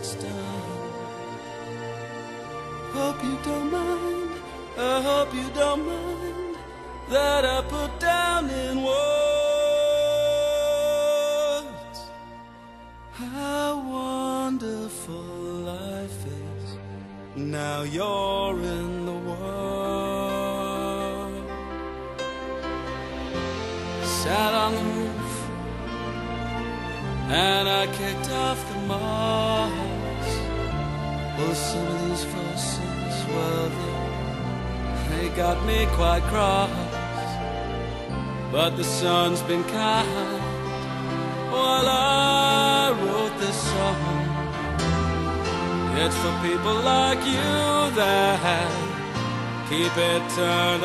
it's done. Hope you don't mind, I hope you don't mind that I put down in words how wonderful life is. Now you're in the world. Sat on the roof and I kicked off the moss. Well, some of these voices, well, they got me quite cross. But the sun's been kind while I wrote this song. It's for people like you that keep it turned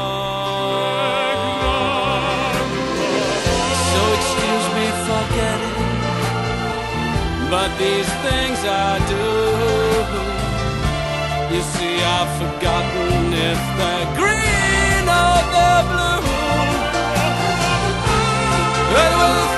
on. So excuse me for getting, but these things I do, you see, I've forgotten if they're green or they're blue. But